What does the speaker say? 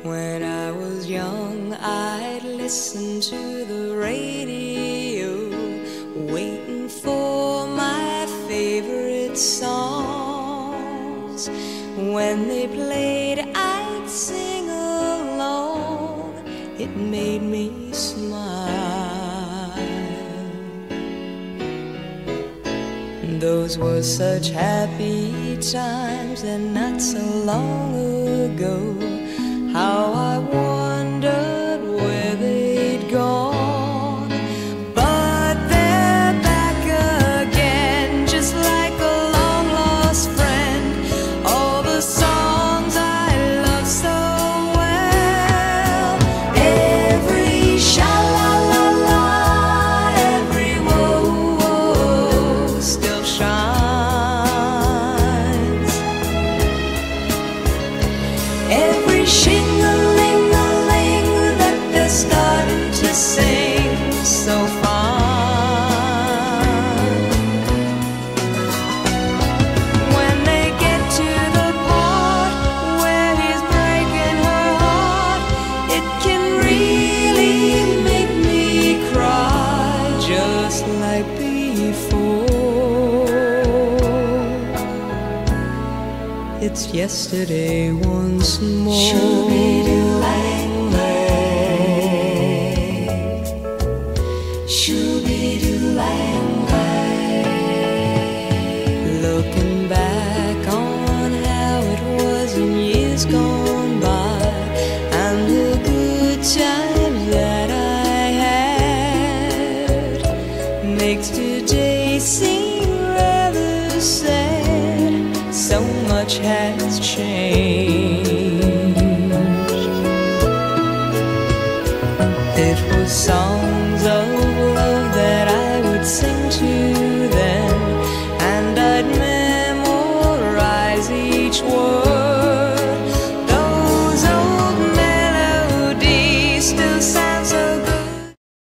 When I was young, I'd listen to the radio, waiting for my favorite songs. When they played, I'd sing along. It made me smile. Those were such happy times, and not so long ago. How I wondered where they'd gone. But they're back again, just like a long-lost friend. All the songs I love so well. Every sha-la-la-la, every whoa-whoa still shines. Every shing-a-ling-a-ling that they're starting to sing so fine. When they get to the part where he's breaking her heart, it can really make me cry, just like before. It's yesterday once more. Shoo-be-doo-lang-lang, shoo-be-doo-lang-lang. Looking back on how it was in years gone by, and the good times that I had, makes today seem rather sad. So much has changed. It was songs of